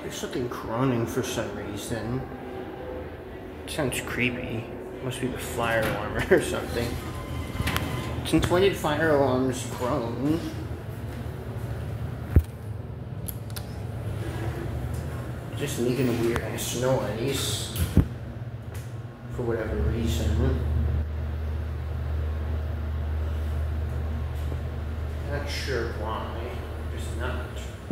There's something groaning for some reason. It sounds creepy. Must be the fire alarm or something. Since when did fire alarms groan? Just making a weird ass noise. For whatever reason. Not sure why. Just not.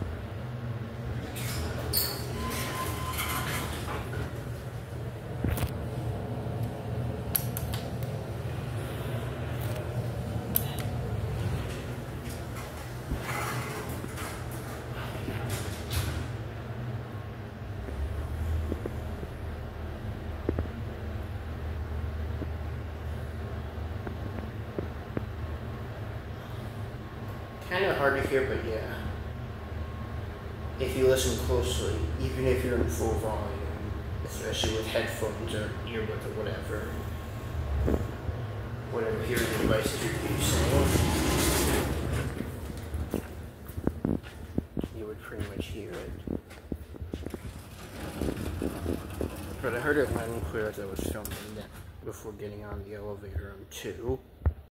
Kind of hard to hear, but yeah. If you listen closely, even if you're in full volume, especially with headphones or earbuds or whatever hearing devices you're using, you would pretty much hear it. But I heard it loud and clear as I was filming that before getting on the elevator on 2.